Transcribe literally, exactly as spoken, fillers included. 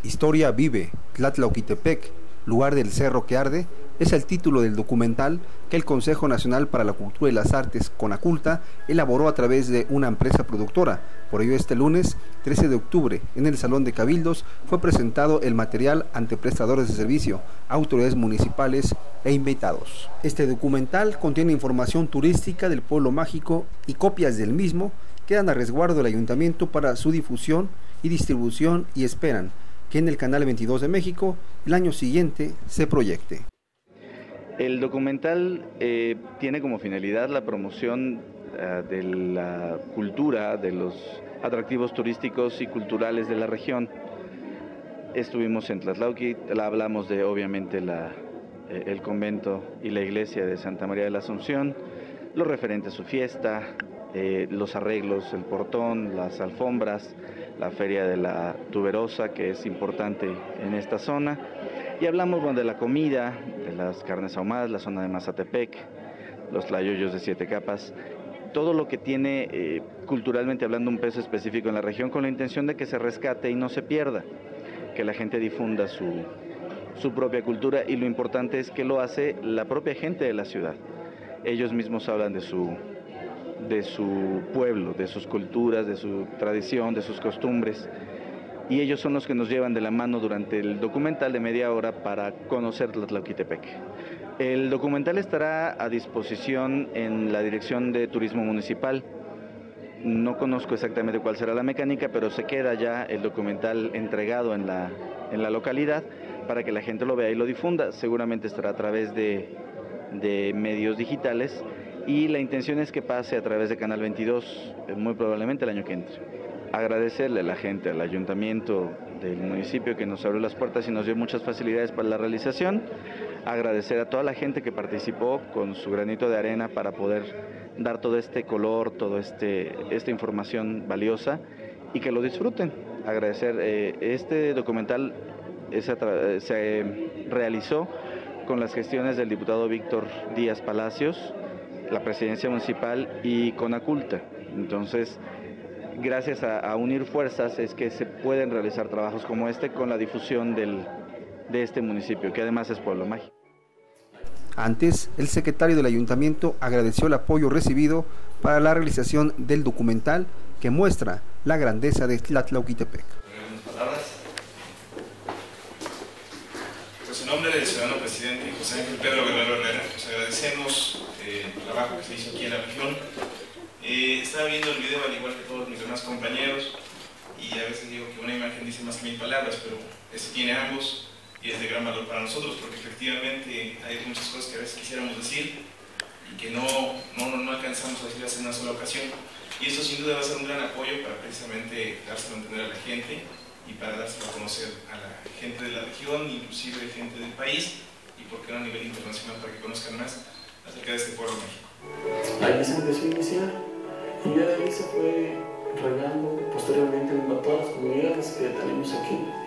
Historia vive, Tlatlauquitepec, lugar del cerro que arde, es el título del documental que el Consejo Nacional para la Cultura y las Artes, CONACULTA, elaboró a través de una empresa productora. Por ello, este lunes, trece de octubre, en el Salón de Cabildos, fue presentado el material ante prestadores de servicio, autoridades municipales e invitados. Este documental contiene información turística del pueblo mágico y copias del mismo quedan a resguardo del ayuntamiento para su difusión y distribución y esperan que en el Canal veintidós de México el año siguiente se proyecte. El documental eh, tiene como finalidad la promoción uh, de la cultura, de los atractivos turísticos y culturales de la región. Estuvimos en Tlatlauqui, hablamos de obviamente la, eh, el convento y la iglesia de Santa María de la Asunción, lo referente a su fiesta, eh, los arreglos, el portón, las alfombras, la feria de la tuberosa, que es importante en esta zona. Y hablamos bueno, de la comida, de las carnes ahumadas, la zona de Mazatepec, los tlayoyos de siete capas, todo lo que tiene eh, culturalmente hablando un peso específico en la región, con la intención de que se rescate y no se pierda, que la gente difunda su, su propia cultura, y lo importante es que lo hace la propia gente de la ciudad. Ellos mismos hablan de su, de su pueblo, de sus culturas, de su tradición, de sus costumbres. Y ellos son los que nos llevan de la mano durante el documental de media hora para conocer Tlatlauquitepec. El documental estará a disposición en la Dirección de Turismo Municipal. No conozco exactamente cuál será la mecánica, pero se queda ya el documental entregado en la, en la localidad para que la gente lo vea y lo difunda. Seguramente estará a través de, de medios digitales y la intención es que pase a través de Canal veintidós, muy probablemente el año que entre. Agradecerle a la gente, al ayuntamiento del municipio que nos abrió las puertas y nos dio muchas facilidades para la realización. Agradecer a toda la gente que participó con su granito de arena para poder dar todo este color, toda este, esta información valiosa y que lo disfruten. Agradecer, eh, este documental se, se realizó con las gestiones del diputado Víctor Díaz Palacios, la presidencia municipal y CONACULTA. Entonces, gracias a, a unir fuerzas es que se pueden realizar trabajos como este con la difusión del, de este municipio, que además es pueblo mágico. Antes, el secretario del ayuntamiento agradeció el apoyo recibido para la realización del documental que muestra la grandeza de Tlatlauquitepec. Pues en nombre del ciudadano presidente José Ángel Pedro Guerrero Herrera, pues agradecemos eh, el trabajo que se hizo aquí en la región. Eh, estaba viendo el video al igual que todos mis demás compañeros y a veces digo que una imagen dice más que mil palabras, pero este tiene ambos y es de gran valor para nosotros porque efectivamente hay muchas cosas que a veces quisiéramos decir y que no, no, no alcanzamos a decirlas en una sola ocasión, y eso sin duda va a ser un gran apoyo para precisamente dárselo a entender a la gente y para dárselo a conocer a la gente de la región, inclusive gente del país, y por qué no a nivel internacional, para que conozcan más acerca de este pueblo mágico. Ahí se empezó a iniciar y ya de ahí se fue regando posteriormente en todas las comunidades que tenemos aquí.